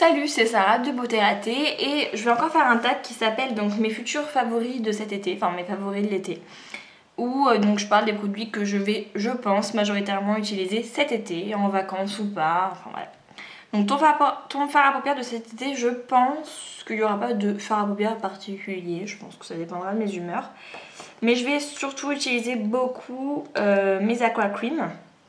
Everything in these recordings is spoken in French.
Salut, c'est Sarah de Beauté Ratée et je vais encore faire un tag qui s'appelle donc mes futurs favoris de cet été, enfin mes favoris de l'été. Où donc je parle des produits que je vais, je pense, majoritairement utiliser cet été, en vacances ou pas, enfin voilà. Donc ton fard à paupières de cet été, je pense qu'il n'y aura pas de fard à paupières particulier, je pense que ça dépendra de mes humeurs. Mais je vais surtout utiliser beaucoup mes Aqua Cream,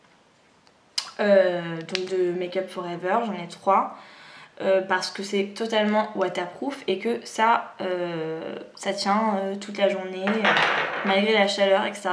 donc de Make Up For Ever, j'en ai 3. Parce que c'est totalement waterproof et que ça tient toute la journée malgré la chaleur, etc.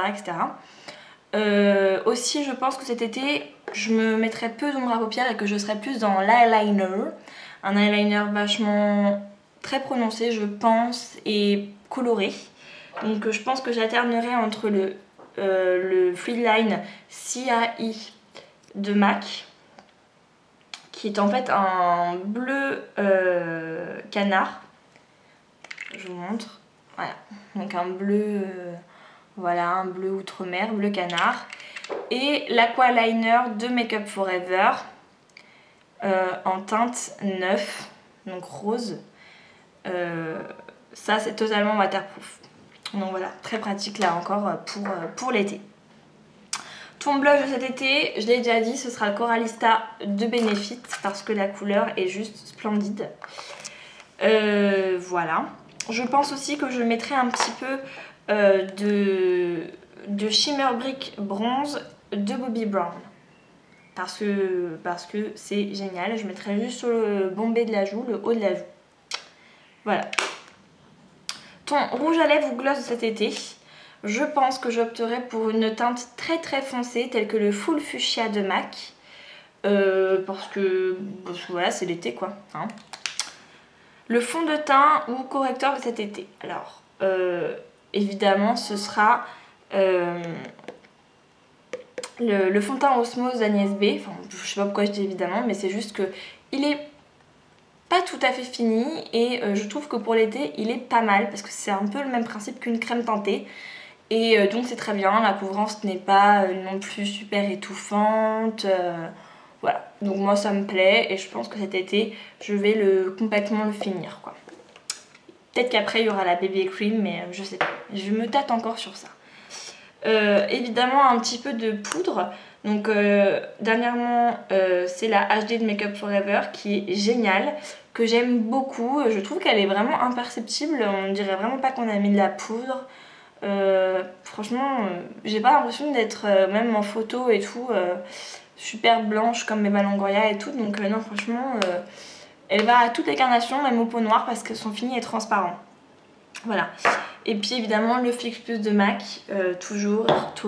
Aussi je pense que cet été je me mettrai peu d'ombre à paupières et que je serai plus dans l'eyeliner, un eyeliner vachement très prononcé je pense et coloré, donc je pense que j'alternerai entre le Freeline CAI de MAC qui est en fait un bleu canard. Je vous montre. Voilà. Donc un bleu, voilà, un bleu outre-mer, bleu canard. Et l'Aqualiner de Make Up For Ever en teinte 9, donc rose. Ça c'est totalement waterproof. Donc voilà, très pratique là encore pour l'été. Ton blush de cet été, je l'ai déjà dit, ce sera le Coralista de Benefit parce que la couleur est juste splendide. Voilà. Je pense aussi que je mettrai un petit peu de Shimmer Brick Bronze de Bobbi Brown. Parce que c'est génial. Je mettrai juste sur le bombé de la joue, le haut de la joue. Voilà. Ton rouge à lèvres ou gloss de cet été. Je pense que j'opterai pour une teinte très très foncée telle que le Full Fuchsia de MAC parce que voilà c'est l'été quoi hein. Le fond de teint ou correcteur de cet été, alors évidemment ce sera le fond de teint Osmose Agnès B, enfin je sais pas pourquoi je dis évidemment mais c'est juste que il est pas tout à fait fini et je trouve que pour l'été il est pas mal parce que c'est un peu le même principe qu'une crème teintée. Et donc c'est très bien, la couvrance n'est pas non plus super étouffante, voilà. Donc moi ça me plaît et je pense que cet été je vais complètement le finir quoi. Peut-être qu'après il y aura la BB Cream mais je sais pas, je me tâte encore sur ça. Évidemment un petit peu de poudre, donc dernièrement c'est la HD de Make Up For Ever qui est géniale, que j'aime beaucoup, je trouve qu'elle est vraiment imperceptible, on dirait vraiment pas qu'on a mis de la poudre. Franchement j'ai pas l'impression d'être même en photo et tout super blanche comme Eva Longoria et tout, donc non franchement elle va à toutes les carnations même au pot noir parce que son fini est transparent, voilà. Et puis évidemment le Fix Plus de MAC, toujours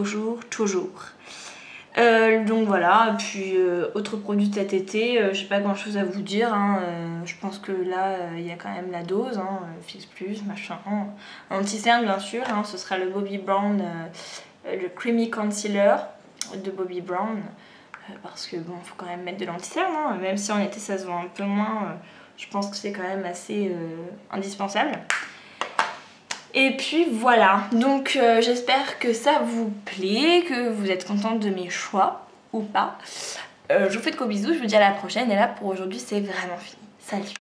donc voilà. Puis autre produit de cet été, j'ai pas grand chose à vous dire hein. Je pense que là il y a quand même la dose hein, Fix Plus, machin, anti-cerne bien sûr hein, ce sera le Bobbi Brown, le Creamy Concealer de Bobbi Brown, parce que bon faut quand même mettre de l'anti-cerne hein, même si en été ça se voit un peu moins, je pense que c'est quand même assez indispensable. Et puis voilà, donc j'espère que ça vous plaît, que vous êtes contente de mes choix, ou pas. Je vous fais de gros bisous, je vous dis à la prochaine, et là pour aujourd'hui c'est vraiment fini. Salut!